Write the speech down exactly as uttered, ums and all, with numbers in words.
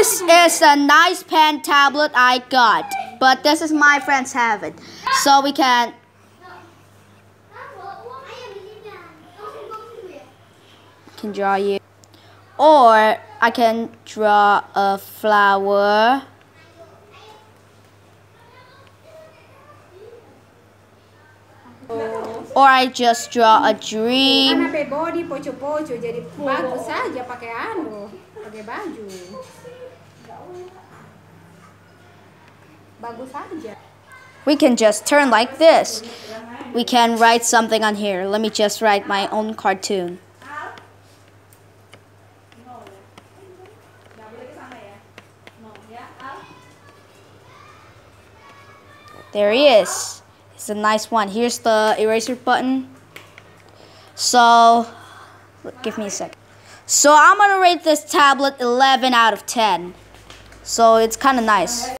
This is a nice pen tablet I got, but this is my friends have it, so we can can draw you, or I can draw a flower, or I just draw a dream. Karena body poco-poco jadi bagus saja pakai anu, pakai baju. Bagus saja. We can just turn like this. We can write something on here. Let me just write my own cartoon. There he is. It's a nice one. Here's the eraser button. So, give me a sec. So I'm gonna rate this tablet eleven out of ten. So it's kind of nice.